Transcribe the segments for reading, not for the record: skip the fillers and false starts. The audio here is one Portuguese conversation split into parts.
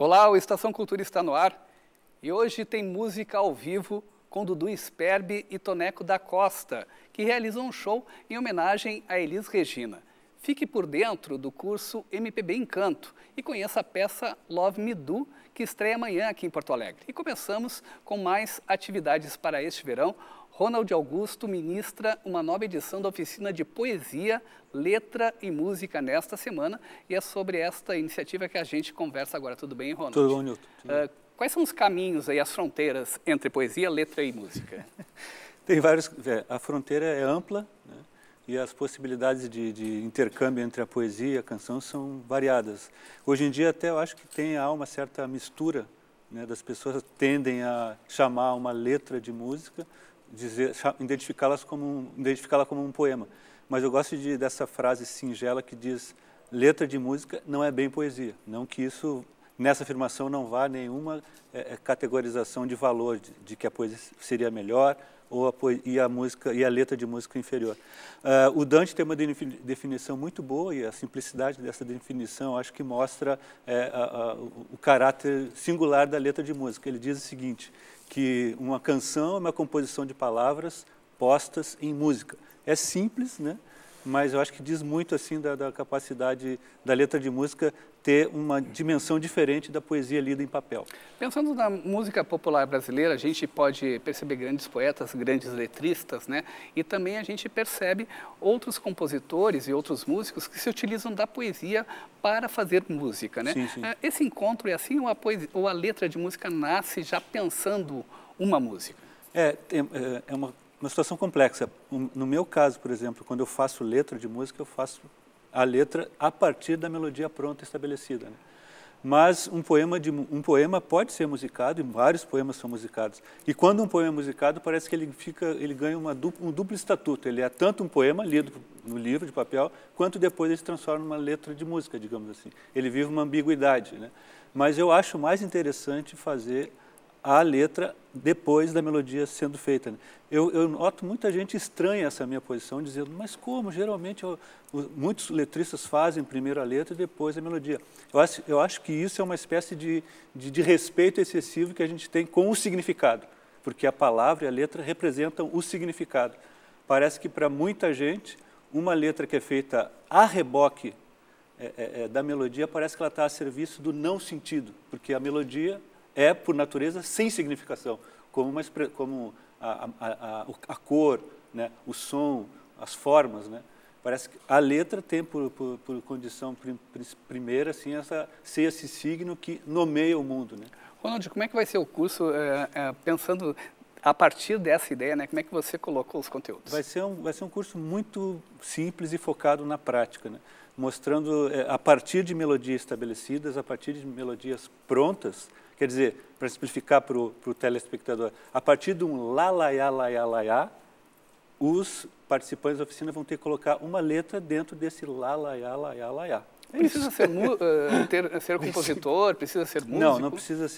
Olá, o Estação Cultura está no ar e hoje tem música ao vivo com Dudu Sperbi e Toneco da Costa, que realizam um show em homenagem a Elis Regina. Fique por dentro do curso MPB Encanto e conheça a peça Love Me Do, que estreia amanhã aqui em Porto Alegre. E começamos com mais atividades para este verão. Ronald Augusto ministra uma nova edição da oficina de poesia, letra e música nesta semana. E é sobre esta iniciativa que a gente conversa agora. Tudo bem, Ronald? Tudo bom, Nilton. Quais são os caminhos aí, as fronteiras entre poesia, letra e música? Tem vários. A fronteira é ampla, né? E as possibilidades de intercâmbio entre a poesia e a canção são variadas. Hoje em dia até eu acho que há uma certa mistura, né? Das pessoas tendem a chamar uma letra de música, identificá-la como um poema. Mas eu gosto dessa frase singela que diz: letra de música não é bem poesia. Não que isso, nessa afirmação não vá nenhuma categorização de valor, de que a poesia seria melhor e a letra de música inferior. O Dante tem uma definição muito boa, e a simplicidade dessa definição acho que mostra o caráter singular da letra de música. Ele diz o seguinte, que uma canção é uma composição de palavras postas em música. É simples, né? Mas eu acho que diz muito assim da capacidade da letra de música ter uma dimensão diferente da poesia lida em papel. Pensando na música popular brasileira, a gente pode perceber grandes poetas, grandes letristas, né? E também a gente percebe outros compositores e outros músicos que se utilizam da poesia para fazer música, né? Sim, sim. Esse encontro é assim ou a letra de música nasce já pensando uma música? É uma situação complexa. No meu caso, por exemplo, quando eu faço letra de música, eu faço a letra a partir da melodia pronta estabelecida, né? Mas um poema pode ser musicado, e vários poemas são musicados. E quando um poema é musicado, parece que ele ganha um duplo estatuto. Ele é tanto um poema lido no livro de papel, quanto depois ele se transforma numa letra de música, digamos assim. Ele vive uma ambiguidade, né? Mas eu acho mais interessante fazer a letra depois da melodia sendo feita, né? Eu noto muita gente estranha essa minha posição, dizendo, mas como? Geralmente muitos letristas fazem primeiro a letra e depois a melodia. Eu acho que isso é uma espécie de respeito excessivo que a gente tem com o significado, porque a palavra e a letra representam o significado. Parece que para muita gente, uma letra que é feita a reboque da melodia, parece que ela está a serviço do não sentido, porque a melodia é, por natureza, sem significação, como a cor, né, o som, as formas, né? Parece que a letra tem por condição primeira assim, ser esse signo que nomeia o mundo, né? Ronald, como é que vai ser o curso, pensando a partir dessa ideia, né? Como é que você colocou os conteúdos? Vai ser um curso muito simples e focado na prática, né? Mostrando a partir de melodias estabelecidas, a partir de melodias prontas. Quer dizer, para simplificar para o telespectador, a partir de um lá, laiá, laiá, laiá, os participantes da oficina vão ter que colocar uma letra dentro desse lá, laiá, laiá, laiá. Precisa ser compositor, precisa ser músico? Não precisa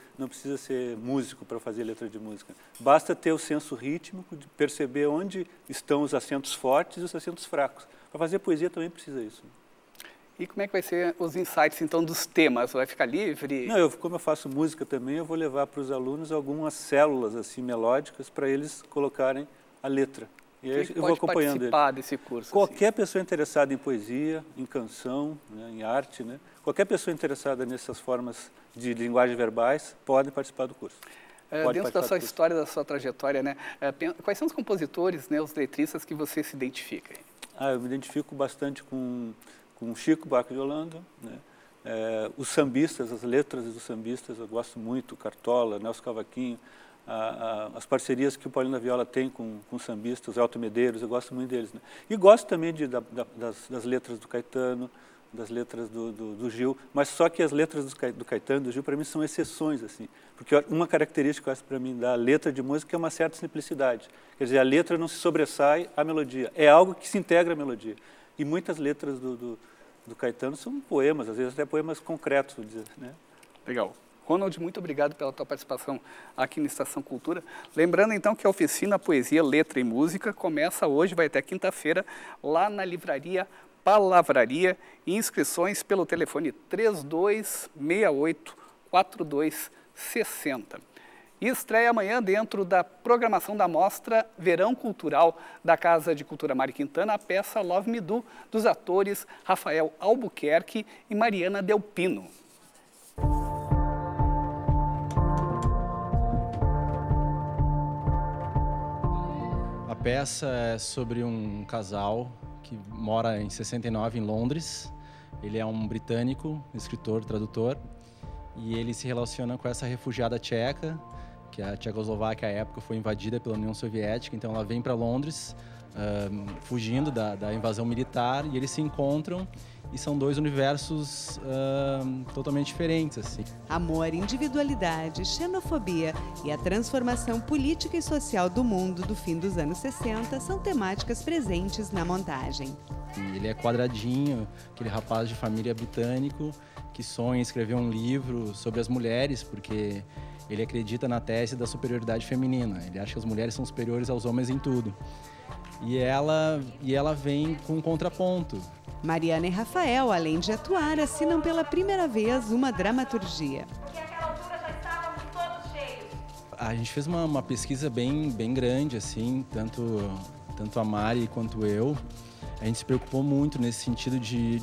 ser músico para fazer letra de música. Basta ter o senso rítmico, de perceber onde estão os acentos fortes e os acentos fracos. Para fazer poesia também precisa isso. E como é que vai ser os insights, então, dos temas? Vai ficar livre? Não, como eu faço música também, eu vou levar para os alunos algumas células assim, melódicas para eles colocarem a letra. E aí eu vou acompanhando eles. Participar desse curso? Qualquer pessoa interessada em poesia, em canção, né, em arte, né, qualquer pessoa interessada nessas formas de linguagem verbais pode participar do curso. Dentro da sua história, da sua trajetória, né, quais são os compositores, né, os letristas que você se identifica? Eu me identifico bastante com Chico Buarque de Holanda, né? Os sambistas, as letras dos sambistas, eu gosto muito, Cartola, Nelson Cavaquinho, as parcerias que o Paulinho da Viola tem com sambistas, Elton Medeiros, eu gosto muito deles, né? E gosto também das letras do Caetano, das letras do Gil, mas só que as letras do Caetano e do Gil, para mim, são exceções, assim, porque uma característica para mim da letra de música é uma certa simplicidade. Quer dizer, a letra não se sobressai à melodia, é algo que se integra à melodia. E muitas letras do Caetano são poemas, às vezes até poemas concretos, né? Legal. Ronald, muito obrigado pela tua participação aqui na Estação Cultura. Lembrando, então, que a oficina Poesia, Letra e Música começa hoje, vai até quinta-feira, lá na livraria Palavraria, e inscrições pelo telefone 3268 4260. E estreia amanhã dentro da programação da Mostra Verão Cultural da Casa de Cultura Mário Quintana a peça Love Me Do, dos atores Rafael Albuquerque e Mariana Delpino. A peça é sobre um casal que mora em 69 em Londres. Ele é um britânico, escritor, tradutor, e ele se relaciona com essa refugiada tcheca, que a Tchecoslováquia, à época, foi invadida pela União Soviética, então ela vem para Londres, fugindo da invasão militar, e eles se encontram, e são dois universos totalmente diferentes, assim. Amor, individualidade, xenofobia e a transformação política e social do mundo do fim dos anos 60 são temáticas presentes na montagem. Ele é quadradinho, aquele rapaz de família britânico que sonha em escrever um livro sobre as mulheres, porque ele acredita na tese da superioridade feminina. Ele acha que as mulheres são superiores aos homens em tudo. E ela vem com um contraponto. Mariana e Rafael, além de atuar, assinam pela primeira vez uma dramaturgia. Que àquela altura já estávamos todos cheios. A gente fez uma pesquisa bem grande, assim, tanto a Mari quanto eu. A gente se preocupou muito nesse sentido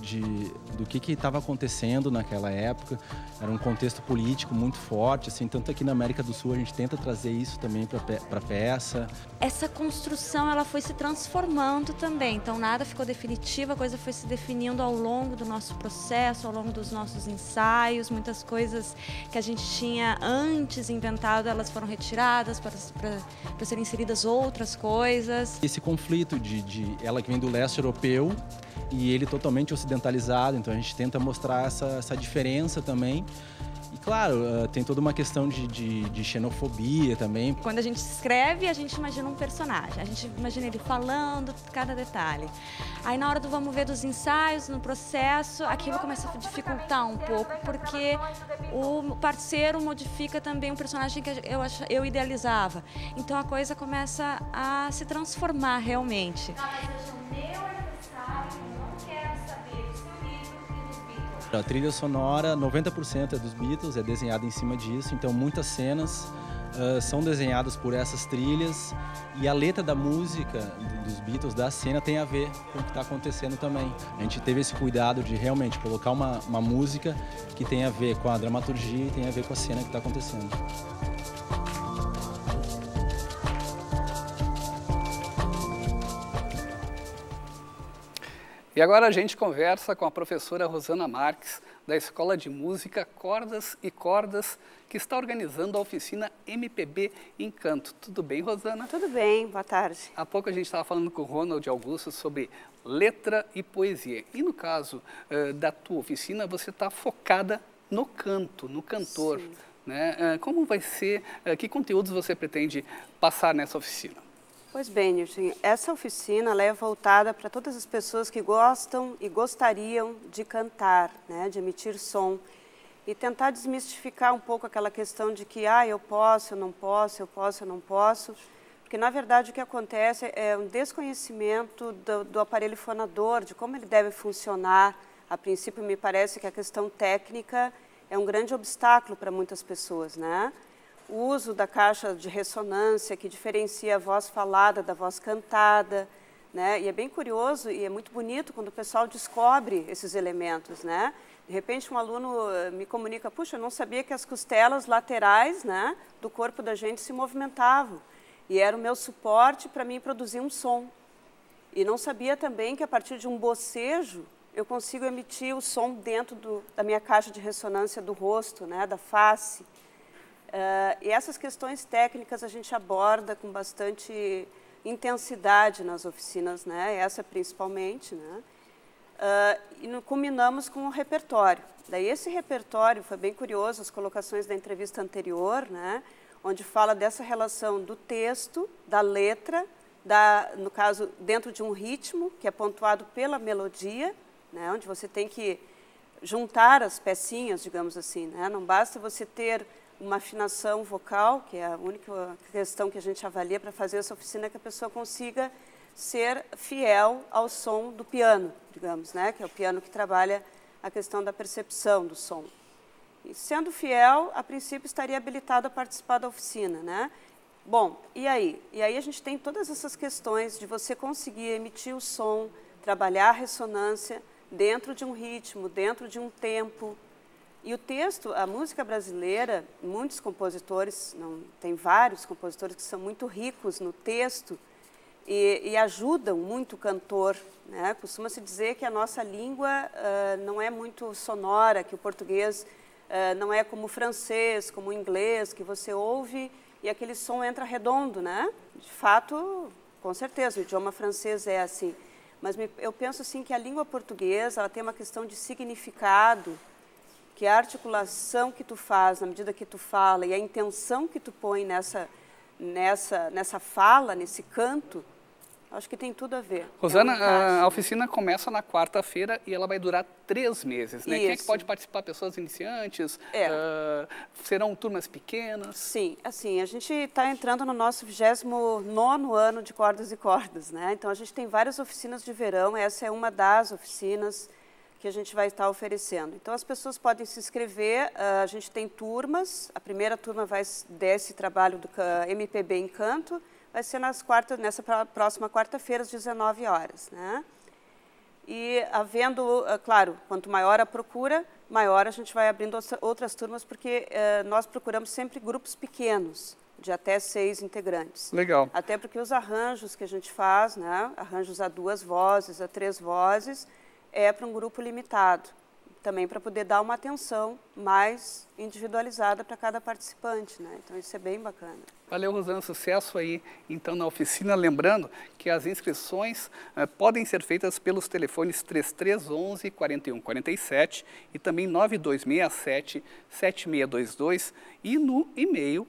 do que estava acontecendo naquela época. Era um contexto político muito forte, assim, tanto aqui na América do Sul a gente tenta trazer isso também para a peça. Essa construção ela foi se transformando também, então nada ficou definitivo, a coisa foi se definindo ao longo do nosso processo, ao longo dos nossos ensaios. Muitas coisas que a gente tinha antes inventado, elas foram retiradas para serem inseridas outras coisas. Esse conflito de ela que vem do leste europeu e ele totalmente ocidentalizado, então a gente tenta mostrar essa diferença também. E claro, tem toda uma questão de xenofobia também. Quando a gente escreve, a gente imagina um personagem, a gente imagina ele falando cada detalhe. Aí na hora do vamos ver dos ensaios, no processo, aquilo começa a dificultar um pouco, porque o parceiro modifica também um personagem que eu idealizava. Então a coisa começa a se transformar realmente. A trilha sonora, 90% é dos Beatles, é desenhada em cima disso, então muitas cenas são desenhadas por essas trilhas e a letra da música dos Beatles, da cena, tem a ver com o que está acontecendo também. A gente teve esse cuidado de realmente colocar uma música que tem a ver com a dramaturgia e tem a ver com a cena que está acontecendo. E agora a gente conversa com a professora Rosana Marques, da Escola de Música Cordas e Cordas, que está organizando a oficina MPB Encanto. Tudo bem, Rosana? Tudo bem, boa tarde. Há pouco a gente estava falando com o Ronald Augusto sobre letra e poesia. E no caso da tua oficina, você está focada no canto, no cantor. Sim. Né? Como vai ser, que conteúdos você pretende passar nessa oficina? Pois bem, Nilton, essa oficina ela é voltada para todas as pessoas que gostam e gostariam de cantar, né, de emitir som, e tentar desmistificar um pouco aquela questão de que eu posso, eu não posso, eu posso, eu não posso, porque na verdade o que acontece é um desconhecimento do aparelho fonador, de como ele deve funcionar. A princípio me parece que a questão técnica é um grande obstáculo para muitas pessoas, né? O uso da caixa de ressonância, que diferencia a voz falada da voz cantada, né? E é bem curioso e é muito bonito quando o pessoal descobre esses elementos, né? De repente um aluno me comunica, puxa, eu não sabia que as costelas laterais, né, do corpo da gente se movimentavam. E era o meu suporte para mim produzir um som. E não sabia também que a partir de um bocejo eu consigo emitir o som dentro da minha caixa de ressonância do rosto, né, da face. E essas questões técnicas a gente aborda com bastante intensidade nas oficinas, né? Essa principalmente, né? E culminamos com o repertório. Daí esse repertório foi bem curioso, as colocações da entrevista anterior, né? Onde fala dessa relação do texto, da letra, no caso, dentro de um ritmo que é pontuado pela melodia, né? Onde você tem que juntar as pecinhas, digamos assim, né? Não basta você ter uma afinação vocal, que é a única questão que a gente avalia para fazer essa oficina, que a pessoa consiga ser fiel ao som do piano, digamos, né? Que é o piano que trabalha a questão da percepção do som. E sendo fiel, a princípio estaria habilitado a participar da oficina, né? Bom, e aí? E aí a gente tem todas essas questões de você conseguir emitir o som, trabalhar a ressonância dentro de um ritmo, dentro de um tempo. E o texto, a música brasileira, muitos compositores, tem vários compositores que são muito ricos no texto e ajudam muito o cantor, né? Costuma-se dizer que a nossa língua não é muito sonora, que o português não é como o francês, como o inglês, que você ouve e aquele som entra redondo, né? De fato, com certeza, o idioma francês é assim. Mas eu penso assim que a língua portuguesa ela tem uma questão de significado, que a articulação que tu faz na medida que tu fala e a intenção que tu põe nessa fala, nesse canto, acho que tem tudo a ver. Rosana, a oficina começa na quarta-feira e ela vai durar 3 meses, né? Isso. Quem é que pode participar? Pessoas iniciantes? Serão turmas pequenas? Sim, assim, a gente está entrando no nosso 29º ano de Cordas e Cordas, né? Então, a gente tem várias oficinas de verão, essa é uma das oficinas que a gente vai estar oferecendo. Então, as pessoas podem se inscrever, a gente tem turmas, a primeira turma desse trabalho do MPB Encanto, vai ser nessa próxima quarta-feira, às 19 horas, né? E havendo, claro, quanto maior a procura, maior a gente vai abrindo outras turmas, porque nós procuramos sempre grupos pequenos, de até 6 integrantes. Legal. Até porque os arranjos que a gente faz, né, arranjos a 2 vozes, a 3 vozes, é para um grupo limitado, também para poder dar uma atenção mais individualizada para cada participante, né? Então isso é bem bacana. Valeu, Rosana, sucesso aí então na oficina. Lembrando que as inscrições podem ser feitas pelos telefones 3311 4147 e também 9267 7622 e no e-mail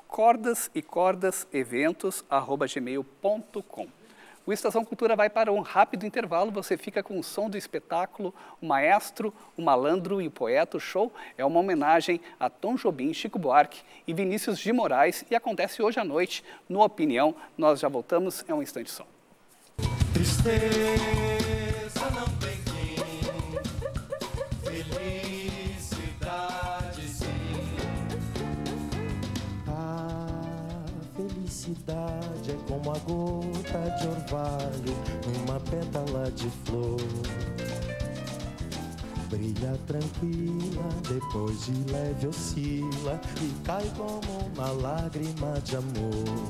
cordasecordaseventos@gmail.com. O Estação Cultura vai para um rápido intervalo, você fica com o som do espetáculo O Maestro, o Malandro e o Poeta. O show é uma homenagem a Tom Jobim, Chico Buarque e Vinícius de Moraes e acontece hoje à noite no Opinião. Nós já voltamos, é um instante só. Tristeza não tem fim, felicidade sim. Felicidade é como a gota de orvalho numa pétala de flor. Brilha tranquila, depois de leve oscila e cai como uma lágrima de amor.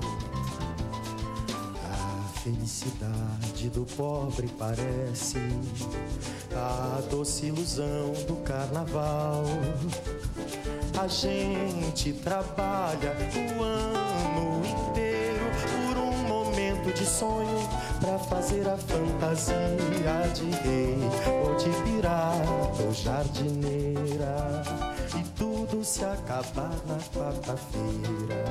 A felicidade do pobre parece a doce ilusão do carnaval. A gente trabalha o ano inteiro por um momento de sonho pra fazer a fantasia de rei ou de pirata ou jardineira e tudo se acabar na quarta-feira.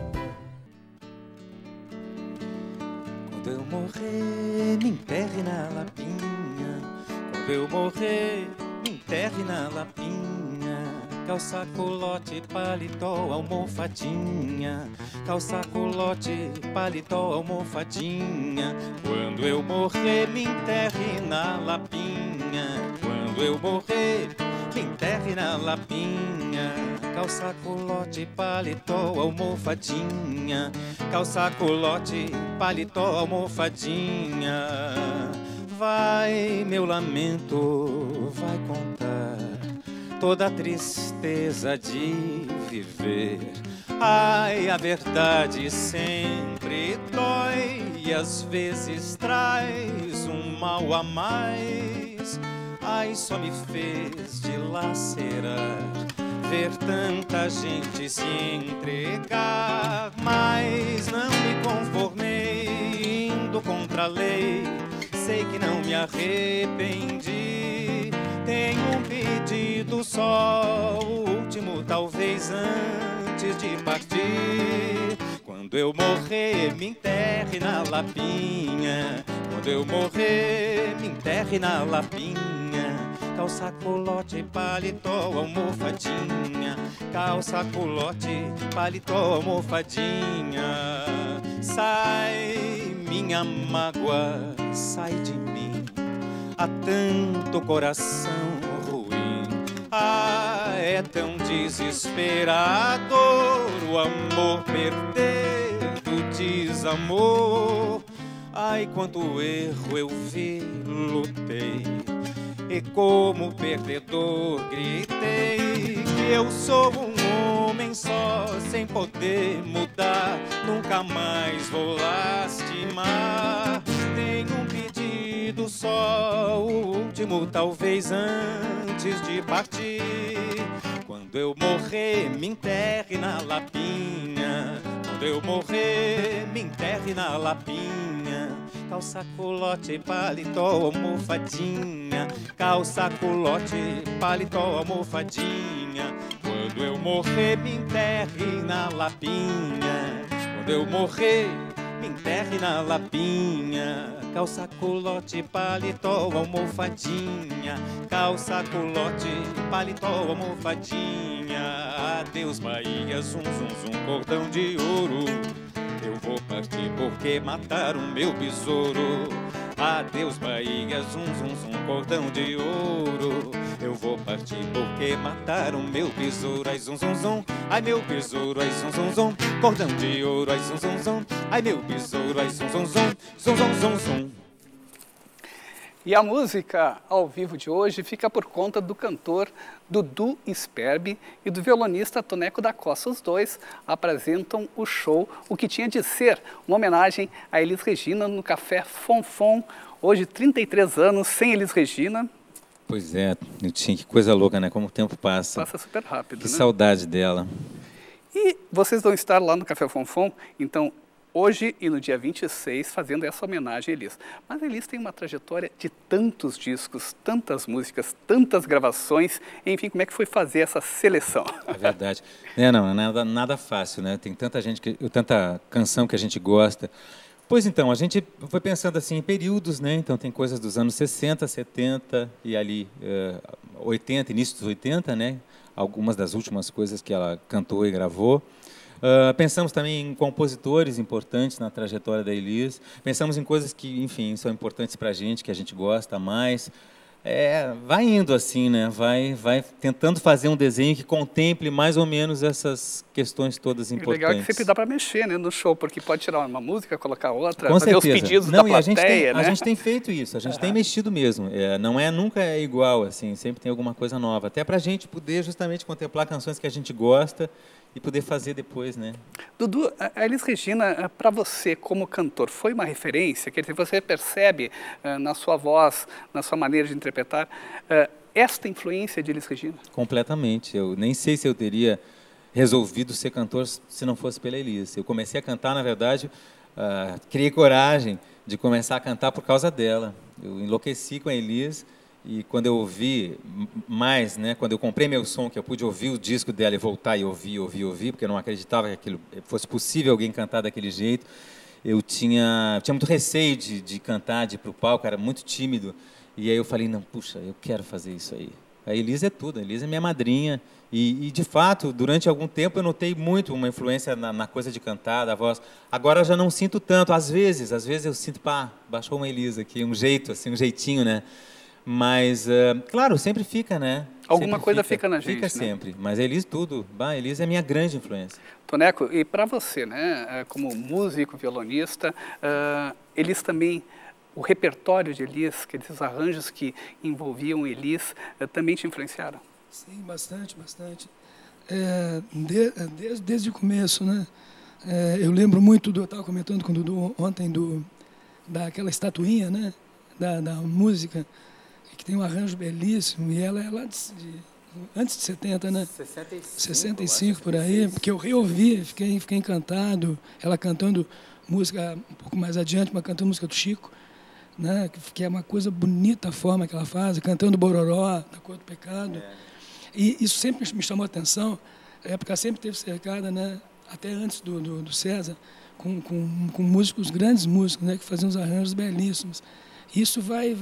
Quando eu morrer, me enterre na lapinha. Quando eu morrer, me enterre na lapinha. Calça, culote, paletó, almofadinha. Calça, culote, paletó, almofadinha. Quando eu morrer, me enterre na lapinha. Quando eu morrer, me enterre na lapinha. Calça, culote, paletó, almofadinha. Calça, culote, paletó, almofadinha. Vai, meu lamento, vai contar toda a tristeza de viver. Ai, a verdade sempre dói e às vezes traz um mal a mais. Ai, só me fez dilacerar ver tanta gente se entregar. Mas não me conformei indo contra a lei. Sei que não me arrependi. Tenho um pedido só, o último talvez antes de partir. Quando eu morrer, me enterre na lapinha. Quando eu morrer, me enterre na lapinha. Calça, culote, paletó, almofadinha. Calça, culote, paletó, almofadinha. Sai, minha mágoa, sai de mim. Há tanto coração ruim, ah, é tão difícil desesperador, o amor perder do desamor. Ai, quanto erro eu vi, lutei, e como perdedor gritei que eu sou um homem só, sem poder mudar, nunca mais vou lastimar. Tenho um pedido só, o último talvez antes de partir. Quando eu morrer, me enterre na lapinha. Quando eu morrer, me enterre na lapinha. Calça, culote, paletó, almofadinha. Calça, culote, paletó, almofadinha. Quando eu morrer, me enterre na lapinha. Quando eu morrer, me enterre na lapinha. Calça, culote, paletó, almofadinha. Calça, culote, paletó, almofadinha. Adeus, Bahia, zum, zum, zum, cordão de ouro. Eu vou partir porque mataram meu besouro. Adeus, Bahia, zum, zum, zum, cordão de ouro. Eu vou partir porque mataram meu besouro. Ai, zum, zum, zum, ai, meu besouro. Ai, zum, zum, zum, cordão de ouro. Ai, zum, zum, zum, ai, meu besouro. Ai, zum, zum, zum, zum, zum, zum, zum. E a música ao vivo de hoje fica por conta do cantor Dudu Sperbi e do violonista Toneco da Costa. Os dois apresentam o show O Que Tinha de Ser, uma homenagem a Elis Regina no Café Fonfon. Hoje, 33 anos sem Elis Regina. Pois é, que coisa louca, né? Como o tempo passa. Passa super rápido, que né? Saudade dela. E vocês vão estar lá no Café Fonfon, então, hoje e no dia 26, fazendo essa homenagem a Elis. Mas a Elis tem uma trajetória de tantos discos, tantas músicas, tantas gravações. Enfim, como é que foi fazer essa seleção? É verdade. Não é nada fácil, né? Tem tanta tanta canção que a gente gosta. Pois então, a gente foi pensando assim em períodos, né? Então tem coisas dos anos 60, 70 e ali 80, início dos 80, né? Algumas das últimas coisas que ela cantou e gravou. Pensamos também em compositores importantes na trajetória da Elis. Pensamos em coisas que, enfim, são importantes para a gente, que a gente gosta mais. Vai indo assim, né? Vai tentando fazer um desenho que contemple mais ou menos essas questões todas importantes. O legal é que sempre dá para mexer, né, no show, porque pode tirar uma música, colocar outra, com fazer certeza. os pedidos da plateia, né? A gente tem feito isso, a gente tem mexido mesmo. Nunca é igual, assim, sempre tem alguma coisa nova. Até para a gente poder justamente contemplar canções que a gente gosta e poder fazer depois, né? Dudu, a Elis Regina, para você como cantor, foi uma referência? Quer dizer, você percebe na sua voz, na sua maneira de interpretar, esta influência de Elis Regina? Completamente. Eu nem sei se eu teria resolvido ser cantor se não fosse pela Elis. Eu comecei a cantar, na verdade, criei coragem de começar a cantar por causa dela. Eu enlouqueci com a Elis. E quando eu ouvi mais, né, quando eu comprei meu som, que eu pude ouvir o disco dela e voltar e ouvir, porque eu não acreditava que aquilo fosse possível alguém cantar daquele jeito, eu tinha muito receio de cantar, de ir para o palco, era muito tímido. E aí eu falei, não, puxa, eu quero fazer isso aí. A Elis é tudo, a Elis é minha madrinha. E, de fato, durante algum tempo eu notei muito uma influência na coisa de cantar, da voz. Agora eu já não sinto tanto, às vezes eu sinto, baixou uma Elis aqui, um jeito, assim, um jeitinho, né? Mas, claro, sempre fica, né? Alguma coisa fica na gente, Fica sempre. Né? Mas Elis tudo. A Elis é minha grande influência. Toneco, e para você, né, como músico, violonista, Elis também, o repertório de Elis, aqueles arranjos que envolviam Elis, também te influenciaram? Sim, bastante. Desde o começo, né? Eu lembro muito, eu estava comentando com o Dudu ontem, daquela estatuinha, né? Da música, que tem um arranjo belíssimo, e ela é lá antes de 70, né? 65 por aí, porque eu reouvi, fiquei encantado, ela cantando música um pouco mais adiante, mas cantando música do Chico, né? Que é uma coisa bonita a forma que ela faz, cantando Bororó, da Cor do Pecado. E isso sempre me chamou a atenção, a época sempre esteve cercada, né? Até antes do César, com músicos, grandes músicos, né? Que faziam uns arranjos belíssimos. Isso vai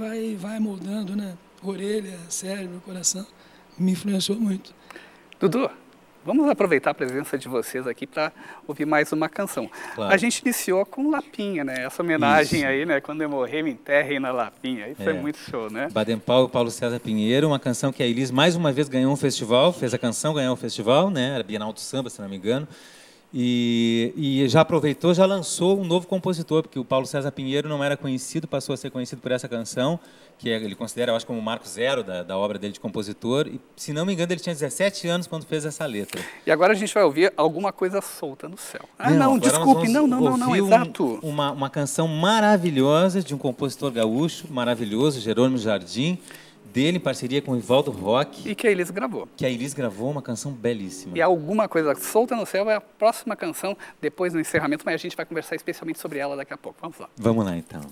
moldando, né? Orelha, cérebro, coração. Me influenciou muito. Dudu, Vamos aproveitar a presença de vocês aqui para ouvir mais uma canção. Claro. A gente iniciou com Lapinha, né? Essa homenagem Isso. aí, né? Quando eu morrer, me enterrem na Lapinha. Aí foi muito show, né? Baden-Powell, Paulo César Pinheiro, uma canção que a Elis mais uma vez ganhou um festival, fez a canção, ganhou um festival, né? Era Bienal do Samba, se não me engano. E já aproveitou, já lançou um novo compositor, porque o Paulo César Pinheiro não era conhecido, passou a ser conhecido por essa canção, que ele considera, eu acho, como o marco zero da obra dele de compositor. E, se não me engano, ele tinha 17 anos quando fez essa letra. E agora a gente vai ouvir Alguma Coisa Solta no Céu. Ah, não, desculpe, não, exato. Uma canção maravilhosa de um compositor gaúcho, maravilhoso, Jerônimo Jardim, dele em parceria com o Ivaldo Roque. E que a Elis gravou. Que a Elis gravou, uma canção belíssima. E Alguma Coisa Solta no Céu é a próxima canção, depois do encerramento, mas a gente vai conversar especialmente sobre ela daqui a pouco. Vamos lá. Vamos lá, então.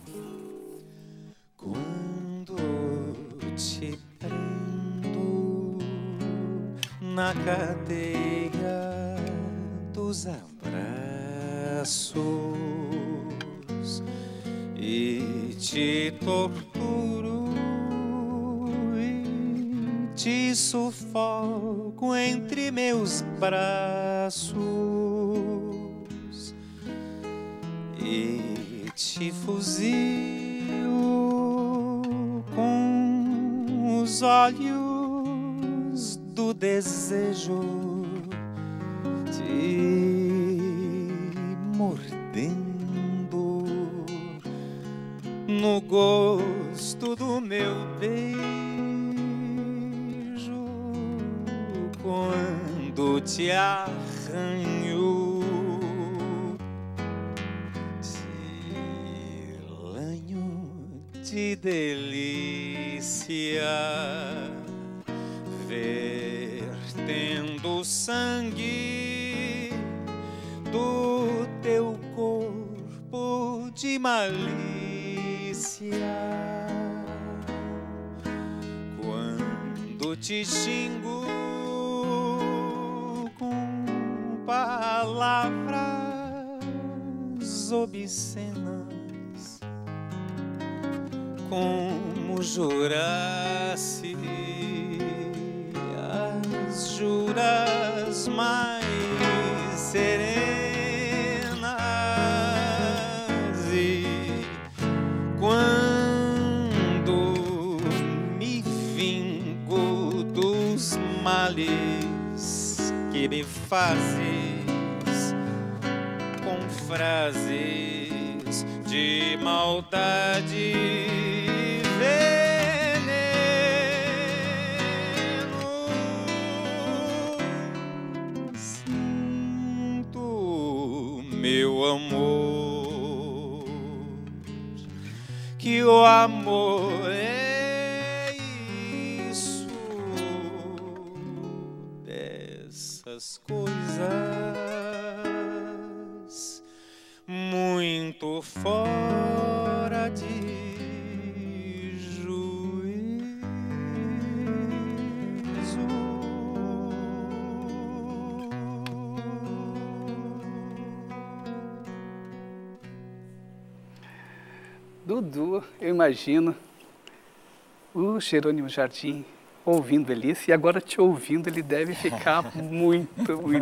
Quando te prendo na cadeia dos abraços e te torturo, te sufoco entre meus braços e te fuzilo com os olhos do desejo, te mordendo no gosto do meu beijo. Quando te arranho, te lanho de delícia, vertendo sangue do teu corpo de malícia. Quando te xingo palavras obscenas, como jurasse as juras mais serenas, e quando me vingo dos males que me fazes com frases de maldade e veneno, sinto, meu amor, que o amor é isso, dessas coisas muito fora de juízo. Dudu, eu imagino o Jerônimo Jardim ouvindo Elis, e agora te ouvindo ele deve ficar muito.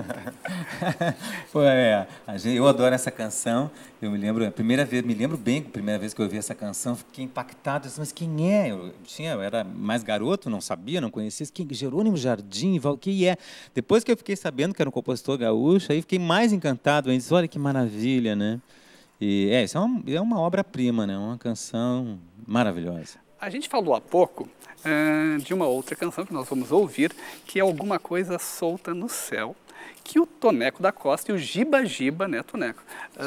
Pô, eu adoro essa canção. Eu me lembro bem, a primeira vez que eu ouvi essa canção, fiquei impactado. Eu disse, mas quem é? Eu era mais garoto, não sabia, não conhecia. Jerônimo Jardim, o que é? Depois que eu fiquei sabendo que era um compositor gaúcho, aí fiquei mais encantado. Eu disse, olha que maravilha, né? E isso é uma obra-prima, né? Uma canção maravilhosa. A gente falou há pouco de uma outra canção que nós vamos ouvir, que é Alguma Coisa Solta no Céu, que o Toneco da Costa e o Giba Giba, né, Toneco,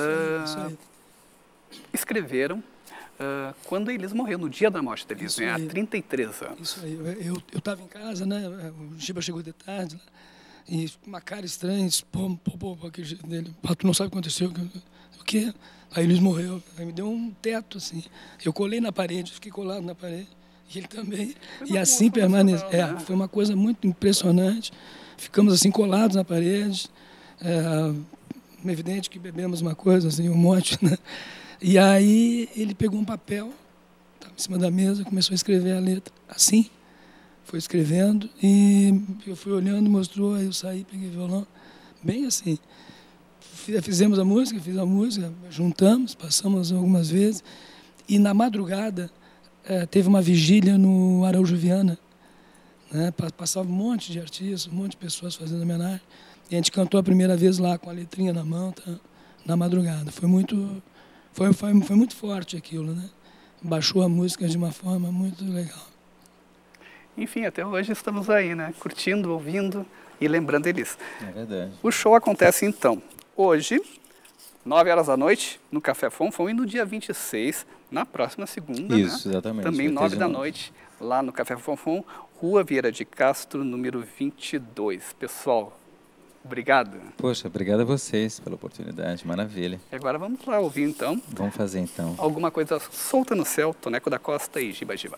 escreveram quando Elis morreu, no dia da morte da Elis, né, há 33 anos. Isso aí, eu estava em casa, né, o Giba chegou de tarde, lá, e uma cara estranha, disse, pô, aquele jeito dele, tu não sabe o que aconteceu, o quê? Aí Elis morreu, aí me deu um teto, assim, eu colei na parede, fiquei colado na parede, e ele também, e assim permaneceu. Foi uma coisa muito impressionante. Ficamos assim colados na parede. É evidente que bebemos uma coisa, assim, um monte, né? E aí ele pegou um papel, estava em cima da mesa, começou a escrever a letra, assim, foi escrevendo, e eu fui olhando, mostrou, aí eu saí, peguei o violão, bem assim. Fizemos a música, juntamos, passamos algumas vezes, e na madrugada teve uma vigília no Araújo Viana, né? Passava um monte de artistas, um monte de pessoas fazendo homenagem, e a gente cantou a primeira vez lá com a letrinha na mão, tá? Na madrugada. Foi muito forte aquilo, né? Baixou a música de uma forma muito legal. Enfim, até hoje estamos aí, né? Curtindo, ouvindo e lembrando eles. É verdade. O show acontece então hoje, 9 horas da noite, no Café Fonfon, e no dia 26, na próxima segunda, Isso, né? exatamente. Também 9 da noite, lá no Café Fonfon, Rua Vieira de Castro, número 22. Pessoal, obrigado. Poxa, obrigado a vocês pela oportunidade, maravilha. E agora vamos lá ouvir então. Vamos fazer então. Alguma coisa solta no céu, Toneco da Costa e Giba Giba.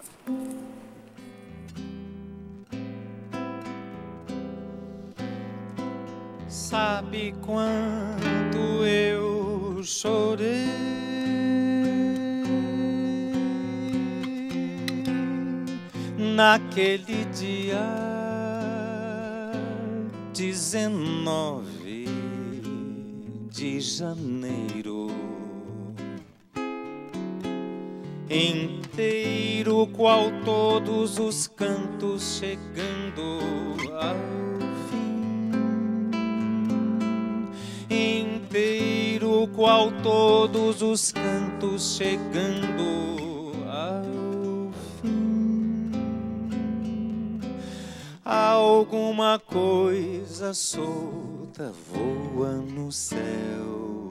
Sabe quanto eu chorei naquele dia 19 de janeiro, inteiro qual todos os cantos chegando ao inteiro qual todos os cantos chegando ao fim. Alguma coisa solta voa no céu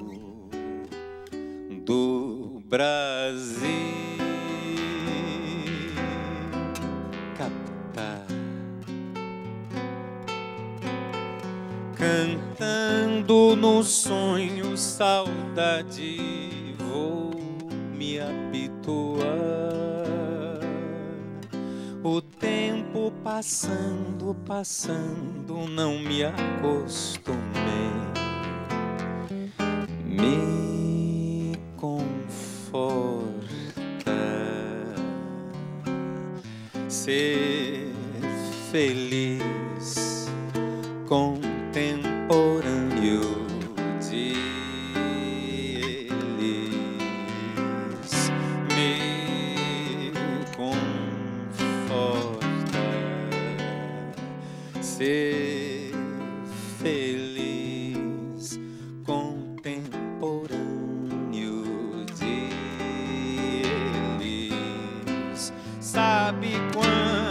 do Brasil. Captar, cantando no sonho, saudade, vou me habituar. O tempo passando, passando, não me acostumei. Me conforta ser feliz, contemporâneo de eles. Me conforta ser feliz, contemporâneo de eles. Sabe quando